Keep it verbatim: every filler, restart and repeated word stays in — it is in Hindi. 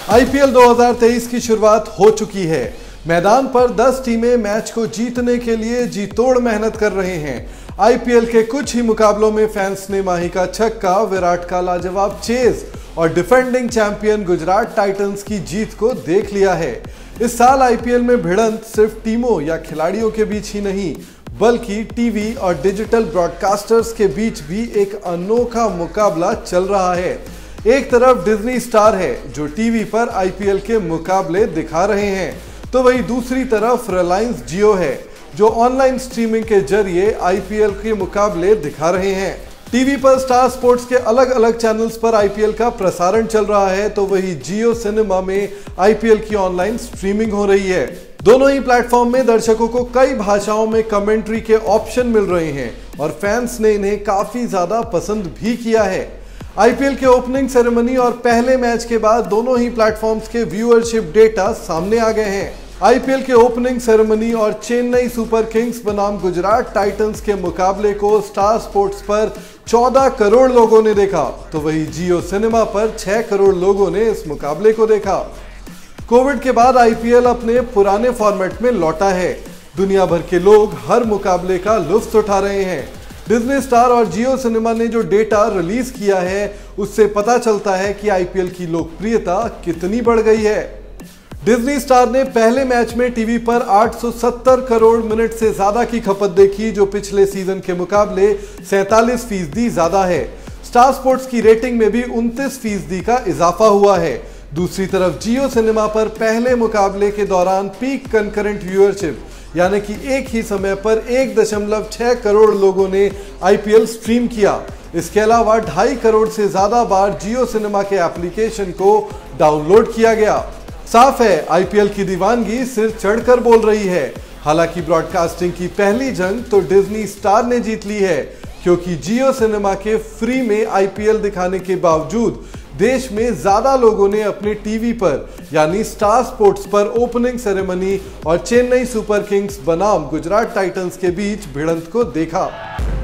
आईपीएल दो हज़ार तेईस की शुरुआत हो चुकी है। मैदान पर दस टीमें मैच को जीतने के लिए जी तोड़ मेहनत कर रहे हैं। आईपीएल के कुछ ही मुकाबलों में फैंस ने माही का छक्का, विराट का लाजवाब चेज और डिफेंडिंग चैंपियन गुजरात टाइटंस की जीत को देख लिया है। इस साल आईपीएल में भिड़ंत सिर्फ टीमों या खिलाड़ियों के बीच ही नहीं, बल्कि टीवी और डिजिटल ब्रॉडकास्टर्स के बीच भी एक अनोखा मुकाबला चल रहा है। एक तरफ डिज्नी स्टार है जो टीवी पर आईपीएल के मुकाबले दिखा रहे हैं, तो वहीं दूसरी तरफ रिलायंस जियो है जो ऑनलाइन स्ट्रीमिंग के जरिए आईपीएल के मुकाबले दिखा रहे हैं। टीवी पर स्टार स्पोर्ट्स के अलग अलग चैनल्स पर आईपीएल का प्रसारण चल रहा है, तो वहीं जियो सिनेमा में आईपीएल की ऑनलाइन स्ट्रीमिंग हो रही है। दोनों ही प्लेटफॉर्म में दर्शकों को कई भाषाओं में कमेंट्री के ऑप्शन मिल रहे हैं और फैंस ने इन्हें काफी ज्यादा पसंद भी किया है। आईपीएल के ओपनिंग सेरेमनी और पहले मैच के बाद दोनों ही प्लेटफॉर्म्स के व्यूअरशिप डेटा सामने आ गए हैं। आईपीएल के ओपनिंग सेरेमनी और चेन्नई सुपर किंग्स बनाम गुजरात टाइटंस के मुकाबले को स्टार स्पोर्ट्स पर चौदह करोड़ लोगों ने देखा, तो वहीं जियो सिनेमा पर छह करोड़ लोगों ने इस मुकाबले को देखा। कोविड के बाद आईपीएल अपने पुराने फॉर्मेट में लौटा है। दुनिया भर के लोग हर मुकाबले का लुत्फ उठा रहे हैं। डिज्नी स्टार और जियो सिनेमा ने जो डेटा रिलीज किया है, उससे पता चलता है कि आईपीएल की लोकप्रियता कितनी बढ़ गई है। डिज्नी स्टार ने पहले मैच में टीवी पर आठ सौ सत्तर करोड़ मिनट से ज्यादा की खपत देखी, जो पिछले सीजन के मुकाबले सैंतालीस फीसदी ज्यादा है। स्टार स्पोर्ट्स की रेटिंग में भी उनतीस फीसदी का इजाफा हुआ है। दूसरी तरफ जियो सिनेमा पर पहले मुकाबले के दौरान पीक कंकरेंट व्यूअरशिप यानी कि एक ही समय पर एक दशमलव छह करोड़ लोगों ने आईपीएल स्ट्रीम किया। इसके अलावा ढाई करोड़ से ज्यादा बार जियो सिनेमा के एप्लीकेशन को डाउनलोड किया गया। साफ है, आईपीएल की दीवानगी सिर चढ़कर बोल रही है। हालांकि ब्रॉडकास्टिंग की पहली जंग तो डिज्नी स्टार ने जीत ली है, क्योंकि जियो सिनेमा के फ्री में आईपीएल दिखाने के बावजूद देश में ज्यादा लोगों ने अपने टीवी पर यानी स्टार स्पोर्ट्स पर ओपनिंग सेरेमनी और चेन्नई सुपर किंग्स बनाम गुजरात टाइटंस के बीच भिड़ंत को देखा।